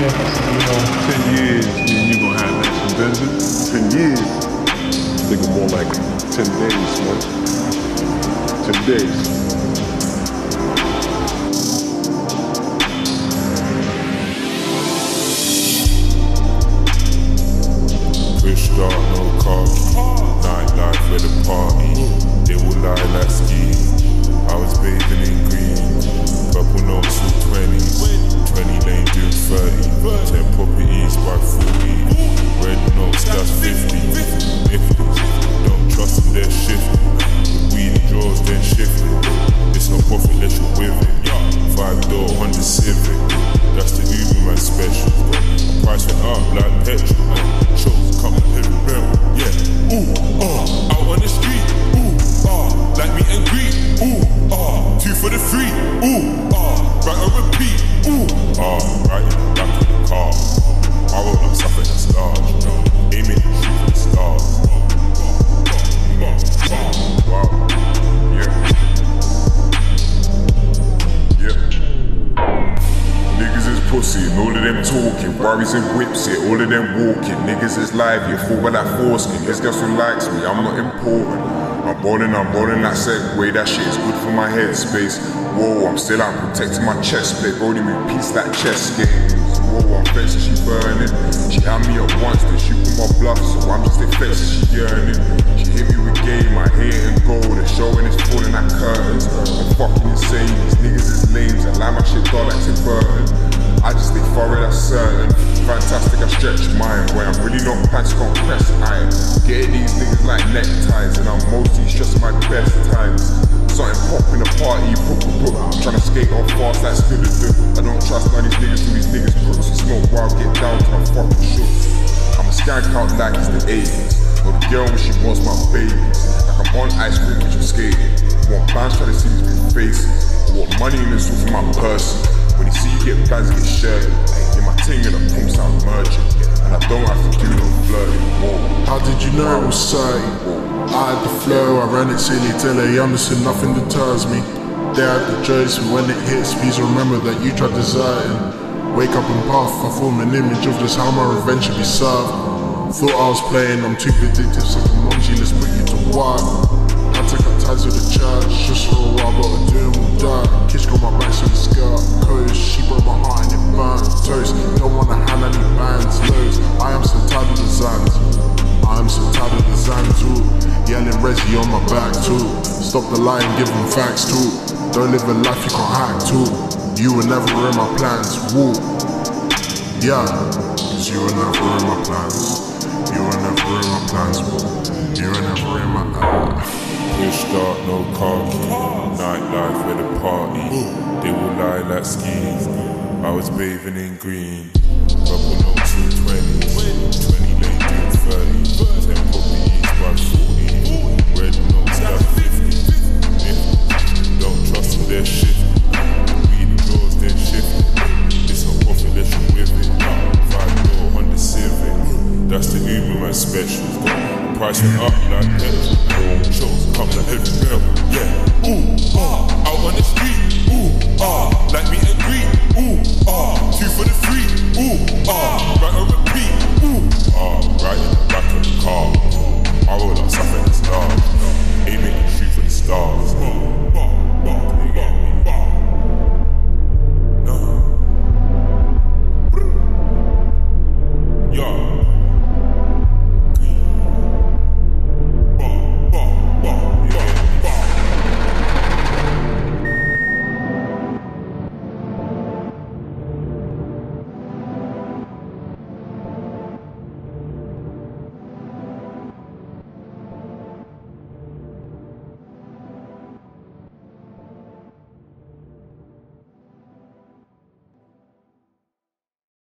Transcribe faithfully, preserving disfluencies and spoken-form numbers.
next, you know, ten years, you, you gonna have that from Benjamin? Ten years? Thinking more like ten days, man. Ten days. Push start, no car key. Nightlife for the party. They will lie like ski. I was bathing in green. Purple notes for twenty. twenty lane doing thirty. ten properties by forty. Red notes, that's fifty. Nifties, don't trust them, they're shifty. The weedy draws, then shifty. It's no profit unless you're with it. Five door, Honda Civic. That's the Uber man special. Price went up like petrol. Shows come like heavy metal. Yeah, ooh, ah, out on the street. Ooh, ah, like meet and greet. Ooh, ah, two for the free. Ooh, ah, right on repeat. Ooh, ah, right in the back of the car. I roll up something that's large. Aim it, shoot for the stars. Wow, yeah. Niggas is pussy and all of them talking. Worries and whips, yeah, all of them walking. Niggas is live, yeah, full with that foreskin. This girl who likes me, I'm not important. I'm rolling, I'm rolling that Segway, that shit is good for my headspace. Whoa, I'm still out protecting my chest plate, rolling with peace like chess games. Whoa, I'm vexed, she burning. She had me up once, then she put my bluff, so I'm just vexed, she yearning. She hit me with game, I hate and go, the showing is pulling that curtains. I'm fucking insane, these niggas is lames, I lie my shit dog like Tim Burton. I just stay forward, that's certain. Fantastic, I stretch mine. Boy, I'm really not pants compressed iron. Getting these niggas like neckties, and I'm mostly stressing my best times. Something pop in the party, book, book, book. Tryna skate off fast like Skidoo. I don't trust none of these niggas, all these niggas crooks. We smoke wild, get down to my fucking shoots. I'm a skank out like it's the eighties. Or the girl when she wants my babies. Like I'm on ice cream, which I'm skating. Want bands trying to see these big faces. I want money in this room for my person. When you see you get plans, get shirted. In my ting and the pumps out merchant. And I don't have to do no flirting. Whoa. How did you know it was thirty? I had the flow, I ran it silly till I understood nothing deters me. They had the joys, but when it hits, please remember that you tried deserting. Wake up and puff, I form an image of just how my revenge should be served. Thought I was playing, I'm too vindictive, so come on G, let's put you to work. I took up ties with the church, just for a while, but I do them all dirt. Kish got my back so the skirt, coast, she broke my heart and it burnt. Toast, don't wanna hand any bands, loads. I am so tired of the Zans, I am so tired of the Zans too. Yelling Resi on my back too. Stop the lying, give them facts too. Don't live a life you can't hack too. You were never in my plans, woo. Yeah, cause you were never in my plans. You were never in my plans, woo. You were never in my plans. Push start, no car key. Nightlife for the party. They will lie like skis. I was bathing in green. Couple notes in twenty. twenty lane doing thirty. ten properties by forty. Red notes, that's fifty. Nifty, don't trust them, they're shifty. Weedy doors, then shifty. It's no profit unless you're with it. Five door, Honda Civic. That's the Uber man special. Price went up like petrol. Shows come like heavy metal. Yeah, ooh, ah, out on the street. Ooh, ah, like meet and greet. Ooh, ah, two for the free. Ooh, ah, right on repeat. Ooh, ah, right